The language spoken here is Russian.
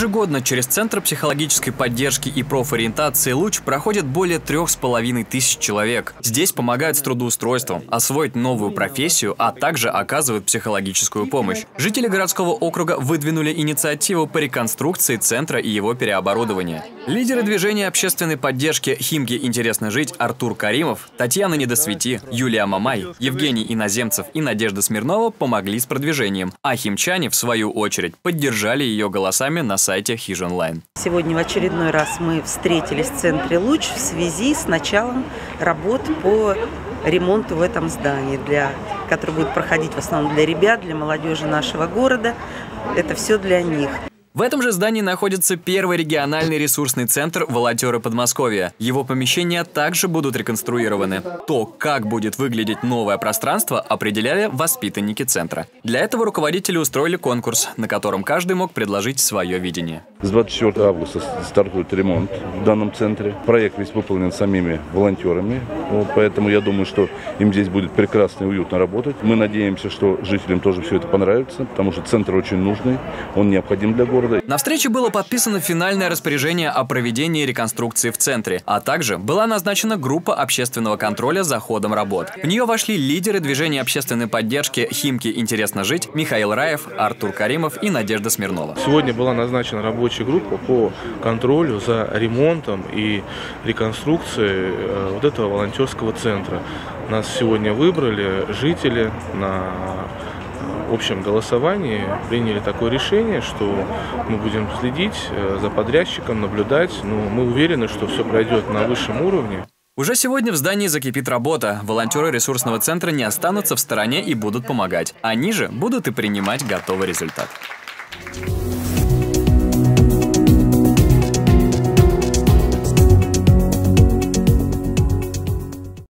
Ежегодно через Центр психологической поддержки и профориентации «Луч» проходит более 3500 человек. Здесь помогают с трудоустройством, освоить новую профессию, а также оказывают психологическую помощь. Жители городского округа выдвинули инициативу по реконструкции центра и его переоборудования. Лидеры движения общественной поддержки «Химки интересно жить» Артур Каримов, Татьяна Недосвети, Юлия Мамай, Евгений Иноземцев и Надежда Смирнова помогли с продвижением, а химчане, в свою очередь, поддержали ее голосами на сайте Хижонлайн. Сегодня в очередной раз мы встретились в центре «Луч» в связи с началом работ по ремонту в этом здании, который будет проходить в основном для ребят, для молодежи нашего города. Это все для них. В этом же здании находится первый региональный ресурсный центр «Волонтеры Подмосковья». Его помещения также будут реконструированы. То, как будет выглядеть новое пространство, определяли воспитанники центра. Для этого руководители устроили конкурс, на котором каждый мог предложить свое видение. С 24 августа стартует ремонт в данном центре. Проект весь выполнен самими волонтерами, поэтому я думаю, что им здесь будет прекрасно и уютно работать. Мы надеемся, что жителям тоже все это понравится, потому что центр очень нужный, он необходим для города. На встрече было подписано финальное распоряжение о проведении реконструкции в центре, а также была назначена группа общественного контроля за ходом работ. В нее вошли лидеры движения общественной поддержки «Химки интересно жить» Михаил Раев, Артур Каримов и Надежда Смирнова. Сегодня была назначена рабочая группа по контролю за ремонтом и реконструкцией вот этого волонтерского центра. Нас сегодня выбрали жители на общем голосовании, приняли такое решение, что мы будем следить за подрядчиком, наблюдать, но мы уверены, что все пройдет на высшем уровне. Уже сегодня в здании закипит работа. Волонтеры ресурсного центра не останутся в стороне и будут помогать. Они же будут и принимать готовый результат.